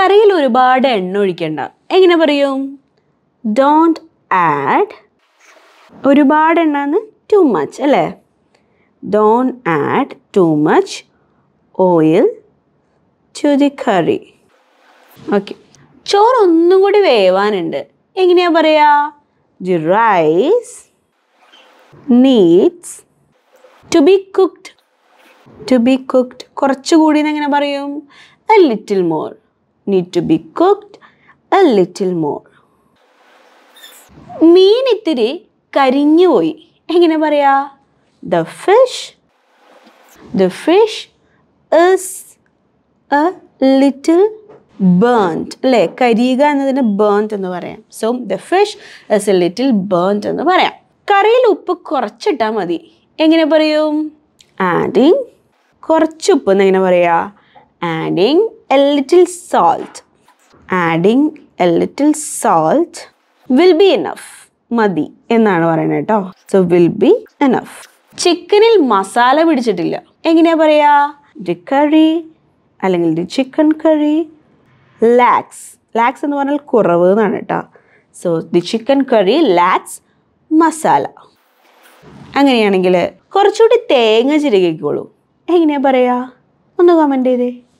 കറിയിൽ ഒരുപാട് എണ്ണ ഒഴിക്കണ്ട. എങ്ങനെ പറയും? Don't add ഒരുപാട് എണ്ണ too much അല്ലേ? Don't add too much oil to the curry. Okay. ചോറ് ഒന്നും കൂടി വേവാനുണ്ട്. എങ്ങനെയാ പറയാ? The rice needs to be cooked. To be cooked. കുറച്ചുകൂടി എങ്ങനെ പറയും? A little more. Need to be cooked a little more. മീൻ ഇത്തിരി കരിഞ്ഞു പോയി. എങ്ങനെ പറയാ? The fish is a little burnt. അല്ലേ? കരിയുക എന്നതിന് burnt എന്ന് പറയാം. So the fish is a little burnt എന്ന് പറയാം. കറിയിൽ ഉപ്പ് കുറച്ചിട്ടാൽ മതി. എങ്ങനെ പറയും? Adding കുറച്ച് ഉപ്പ് എന്ന് എങ്ങനെ പറയാ? Adding a little salt. Adding a little salt will be enough. മതി എന്നാണ് പറയുന്നത് കേട്ടോ. So will be enough. ചിക്കനിൽ മസാല പിടിച്ചിട്ടില്ല. എങ്ങനെയാ പറയാ? The curry അല്ലെങ്കിൽ the chicken curry lacks എന്ന് പറഞ്ഞാൽ കുറവ് എന്നാണ് കേട്ടോ. So the chicken curry lacks masala. അങ്ങനെയാണെങ്കിൽ കുറച്ചുകൂടി തേങ്ങ ചിരകിക്കോളൂ. എങ്ങനെയാ പറയാ? ഒന്ന് കമൻറ്റ് ചെയ്തേ.